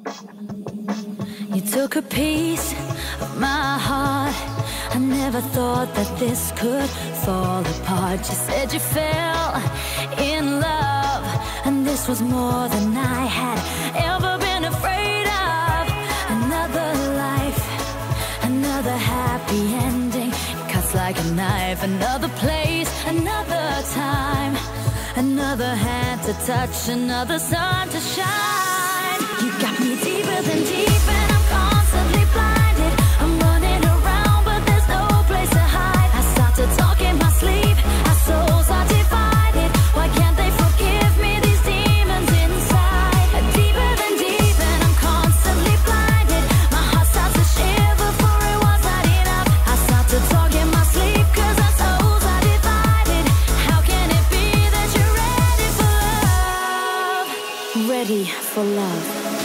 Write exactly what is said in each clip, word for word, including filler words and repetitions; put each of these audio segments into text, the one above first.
You took a piece of my heart. I never thought that this could fall apart. You said you fell in love, and this was more than I had ever been afraid of. Another life, another happy ending. It cuts like a knife. Another place, another time, another hand to touch, another sun to shine. You got me deeper than deep, and I'm constantly blinded. I'm running around, but there's no place to hide. I start to talk in my sleep. Our souls are divided. Why can't they forgive me? These demons inside. Deeper than deep, and I'm constantly blinded. My heart starts to shiver, for it was not enough. I start to talk in my sleep, cause our souls are divided. How can it be that you're ready for love? Ready for love.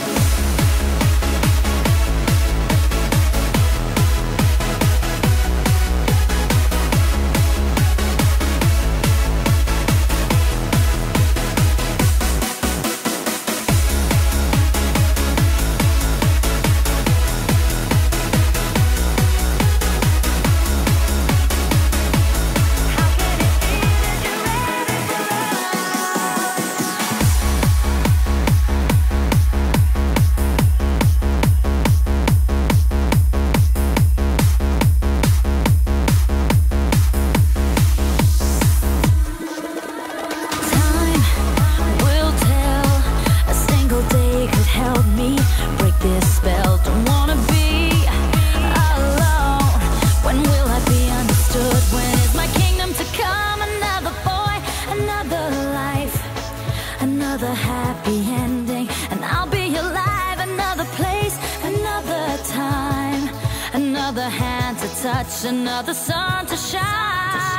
Another happy ending, and I'll be alive. Another place, another time, another hand to touch, another sun to shine.